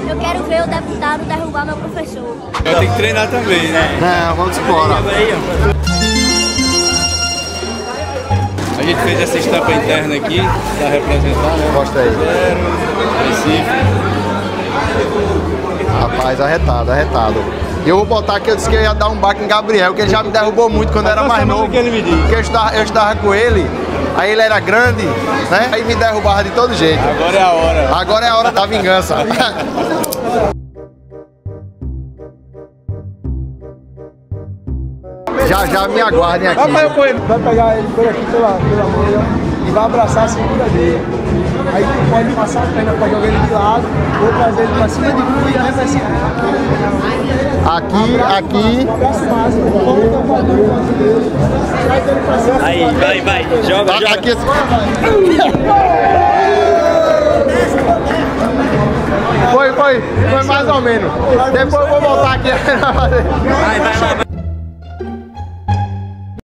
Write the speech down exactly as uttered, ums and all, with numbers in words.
Eu quero ver o deputado derrubar meu professor. Eu tenho que treinar também, né? Não, vamos embora. A gente fez essa estampa interna aqui, pra representar, né? Mostra aí. Zero, Recife. Rapaz, arretado, arretado. E eu vou botar aqui, eu disse que eu ia dar um baque em Gabriel, que ele já me derrubou muito quando eu era mais novo. Que ele me disse. Porque eu estudava, eu estudava com ele, aí ele era grande, né? Aí me derrubava de todo jeito. Agora é a hora. Agora é a hora da vingança. Já, já me aguardem aqui. Vai pegar ele por aqui pela, pela mão e vai abraçar a cintura dele. Aí tu pode passar a perna para jogar ele de lado, ou trazer ele para cima de tu e vai pra cima. Aqui, aqui. Um abraço máximo. Traz ele pra cima. Aí, vai, vai. Joga, joga. Aqui. Foi, foi, foi mais ou menos. Depois eu vou voltar aqui. Vai, vai, vai.